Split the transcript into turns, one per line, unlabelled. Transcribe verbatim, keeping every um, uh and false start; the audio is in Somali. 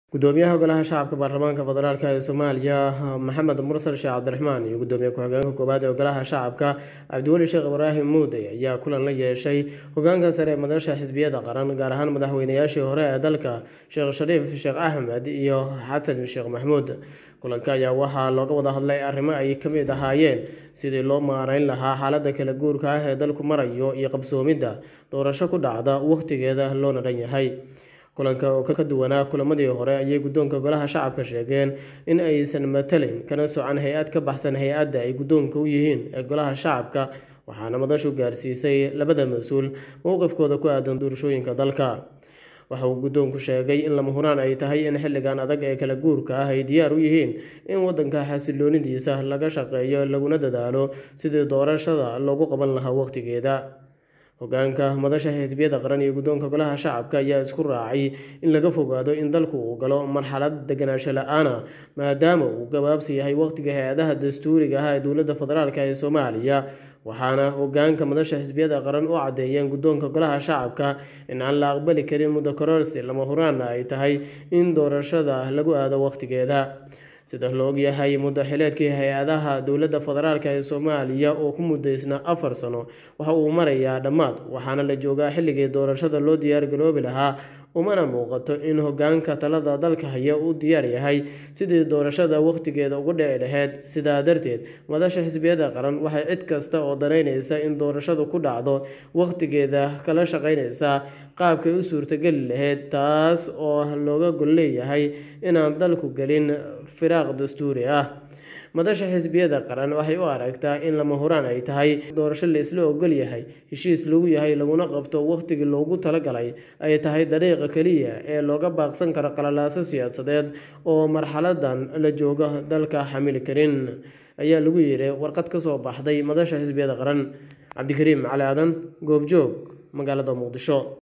gudoomiyaha golaha shacabka baarlamaanka federaalk ee Soomaaliya Maxamed Mursal Sheekh Cabdiraxmaan iyo gudoomiye ku-xigeenka koowaad ee golaha shacabka Cabdiweli Sheekh Ibraahim Muude ayaa kulan la yeeshay hoggaanka sare ee madasha xisbiyada qaran gaar ahaan madaxweynayaashii hore ee dalka Sheekh Shariif Sheekh Axmed iyo Xasan Sheekh Maxamuud. kulanka ayaa waxaa looga wada hadlay arrimo ay ka mid ahaayeen sidii loo maareyn lahaa xaaladda kala guurka ah ee dalku marayo iyo qabsoomidda doorasho ku dhacda waqtigeeda loona dhan yahay. kulanka oo ka duwanaa kulamadii hore ayay guddoonka golaha shacabka sheegeen in aysan matalin kana socon hay-ad ka baxsan hay-adda ay guddoonka u yihiin ee golaha shacabka, waxaana madashu gaarsiisay labada mas-uul mowqifkooda ku aadan doorashooyinka dalka. waxa uu guddoonku sheegay in lama huraan ay tahay in xilligan adag ee kala guurka ah ay diyaar u yihiin in waddanka xasiloonidiisa laga shaqeeyo laguna dadaalo sidii doorashada loogu qaban lahaa waqtigeeda. hoggaanka madasha xisbiyada qaran iyo guddoonka golaha shacabka ayaa isku raacay in laga fogaado in dalku uu galo marxalad deganaansho la-aan maadaama uu gabaabsi yahay waqtiga hay-adaha dastuuriga ah ee dowladda federaalk ee Soomaaliya, waxaana hoggaanka madasha xisbiyada qaran u caddeeyeen guddoonka golaha shacabka in aan la aqbali karin muddo kororsi lama huraanna ay tahay in doorashada lagu aado waqtigeeda. sida la og yahay muddo xileedkii hay-adaha dowladda federaalk ee Soomaaliya oo ku mudaysnaa afar sano waxa uu marayaa dhammaad, waxaana la joogaa xilligii doorashada loo diyaar garoobi lahaa, umana muuqato in hoggaanka talada dalka haya uu diyaar yahay sidii doorashada waqtigeeda ugu dhici lahayd. sidaa darteed madasha xisbiyada qaran waxay cid kasta oo danaynaysa in doorashadu ku dhacdo waqtigeeda kala shaqaynaysaa qaabkay u suurtageli lahayd, taas oo looga gol leeyahay inaan dalku gelin firaaq dastuuri ah. madasha xisbiyada qaran waxay u aragtaa in lama huraan ay tahay doorasho la isla ogol yahay, heshiis lagu yahay laguna qabto waqtigii loogu talagalay ay tahay dariiqa keliya ee looga baaqsan karo qalalaaso siyaasadeed oo marxaladan la jooga dalka xamili karin, ayaa lagu yiri warqad ka soo baxday madasha xisbiyada qaran. Cabdikariim Cali Aadan, Goobjoog, magaalada Muqdisho.